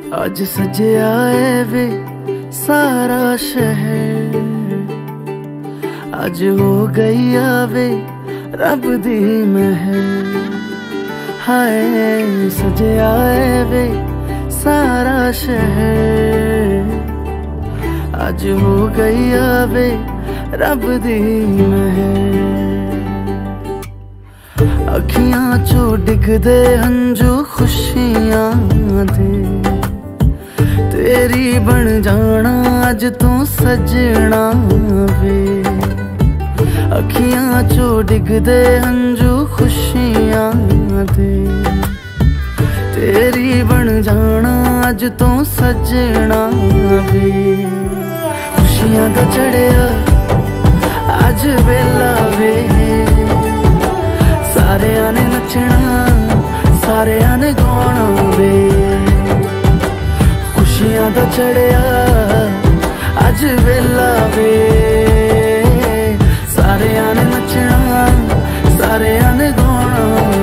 आज सजया है वे सारा शहर, आज हो गई आवे रब दी महर। हाय सजया है वे सारा शहर, आज हो गई आवे रब दी महर। अखियां चो डिगदे हंजू खुशियां दे, तेरी बन जाना अज तू सजना वे। अखियां चो डिगदे हंजू खुशियां दे, तेरी बन जाना अज तू सजना वे। खुशियां दा चढ़िया अज वेला वे, सारेयां ने नचना सारेयां ने गाना वे। खुशियां दा चढ़िया अज वेला वे, सारेयां ने नचना सारेयां ने गाना।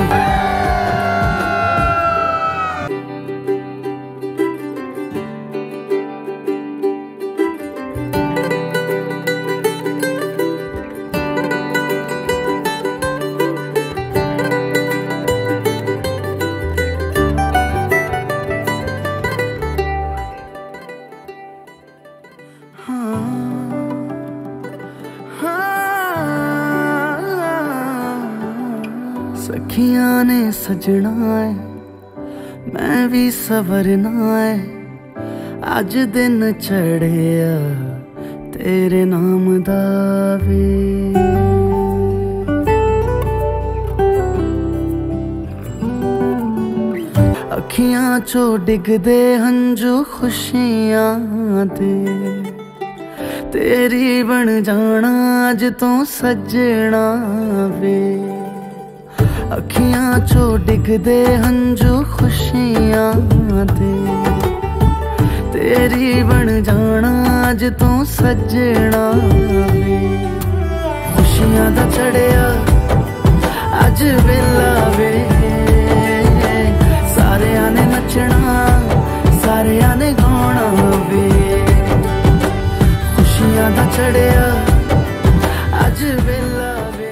सखियां ने सजना है मैं भी सवरना है, अज दिन चढ़िया तेरे नाम दा वे। अखियां चो डिगदे हंजू खुशियां दे, तेरी बन जाना अज तू सजना वे। अखियां चो डिगदे हंजू खुशियां दे, तेरी बन जाना अज तू सजना वे। खुशियां दा चढ़िया अज वेला वे, सारेयां ने नचना सारेयां ने गाना वे। खुशियां दा चढ़िया अज वेला वे।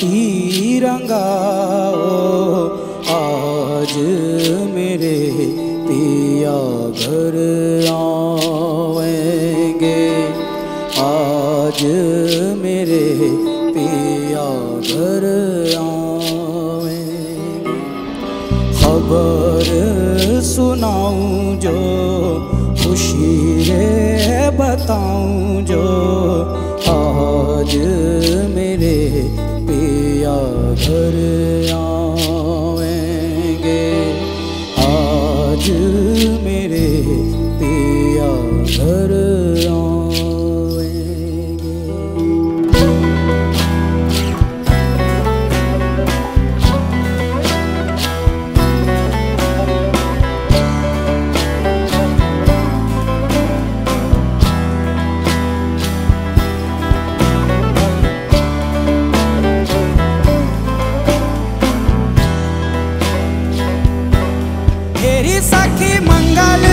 तिरंगा ओ आज मेरे पिया घर आएंगे, आज मेरे पिया घर आएंगे। खबर सुनाऊं जो खुशी रे बताऊं जो आज मेरे पिया घर आएंगे, आज मेरे पिया घर आएंगे। तेरी सखी मंगल